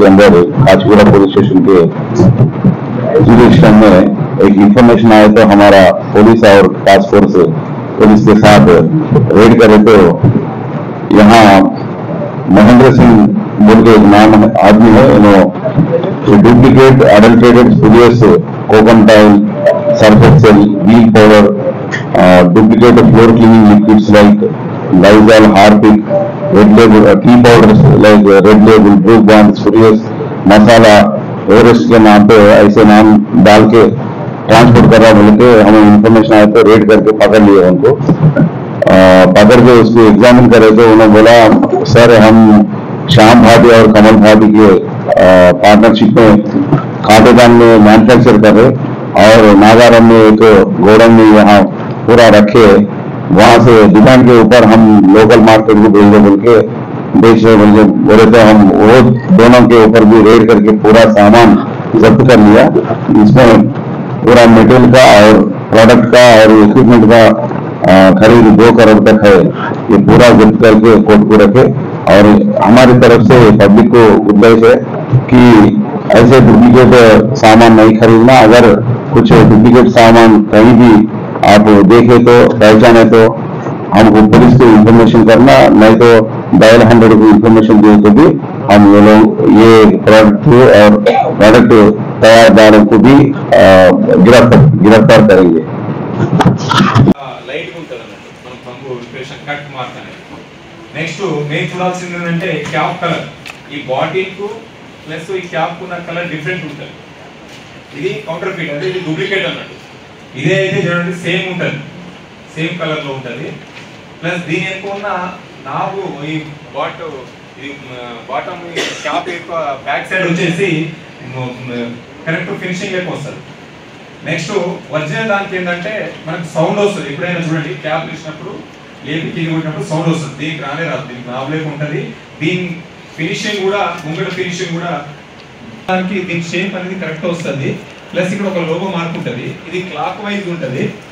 के अंदर Kachiguda police station के जुरिस्डिक्शन में एक इंफॉर्मेशन आया तो हमारा पुलिस और टास्क फोर्स पुलिस के साथ रेड करे तो यहाँ महेंद्र सिंह बोल के एक नाम आदमी है, duplicate adulterated spurious coconut oil, Surf Excel, Wheel powder, duplicate floor cleaning liquids like Lizol, Harpic, Red Label tea powders like Red Label, Brooke Bond, spurious masala Everest के नाम पे ऐसे नाम डाल के ट्रांसपोर्ट कर रहा बोल के हमें इंफॉर्मेशन आया तो रेड करके पकड़ लिए उनको। पकड़ के उसको एग्जामिन करे तो उन्होंने बोला सर हम श्याम भाटी और कमल भाटी के पार्टनरशिप में खातेदान में मैन्युफैक्चर कर रहे और नागारम में एक गोडाउन में यहाँ पूरा रखे, वहां से दुकान के ऊपर हम लोकल मार्केट को भेज बोल के बेच रहे बोले तो हम वो दोनों के ऊपर भी रेड करके पूरा सामान जब्त कर लिया। इसमें पूरा मटेरियल का और प्रोडक्ट का और इक्विपमेंट का खरीद 2 करोड़ तक है, ये पूरा जब्त करके कोर्ट को रखे। और हमारी तरफ से पब्लिक को उद्देश्य है कि ऐसे डुप्लीकेट सामान नहीं खरीदना। अगर कुछ डुप्लीकेट सामान कहीं भी आप देखे तो पहचाने तो हमको पुलिस को इंफॉर्मेशन करना, नहीं तो डायल 100 को इंफॉर्मेशन दिए तो भी हम ये लोग ये प्रोडक्ट और प्रोडक्ट तैयारदारों को भी गिरफ्तार करेंगे। నెక్స్ట్ మెయిన్ చూడాల్సింది ఏంటంటే క్యాప్ కలర్, ఈ బాటిల్కు ప్లస్ ఈ క్యాప్కు ఉన్న కలర్ డిఫరెంట్ ఉంటుంది. ఇది కౌంటర్ ఫీట్ అంటే ఇది డూప్లికేట్ అన్నట్టు. ఇదే అయితే చూడండి సేమ్ ఉంటుంది, సేమ్ కలర్లో ఉంటుంది. ప్లస్ దీని ఎక్కువ ఉన్న నాగు ఈ బాటమ్ క్యాప్ ఎక్కువ బ్యాక్ సైడ్ వచ్చేసి కరెక్ట్ ఫినిషింగ్ ఎక్కువ వస్తుంది. నెక్స్ట్ ఒరిజినల్ దానికి ఏంటంటే మనకు సౌండ్ వస్తుంది. ఎప్పుడైనా చూడండి క్యాప్ తీసినప్పుడు లేపి కింద కొట్టినప్పుడు సౌండ్ వస్తుంది, దీనికి రానే రాదు, దీనికి నాబ్లేక ఉంటుంది. దీని ఫినిషింగ్ కూడా ముంగడ ఫినిషింగ్ కూడా దానికి దీని షేప్ అనేది కరెక్ట్ వస్తుంది. ప్లస్ ఇక్కడ ఒక లోగో మార్క్ ఉంటుంది, ఇది క్లాక్ వైజ్ ఉంటుంది.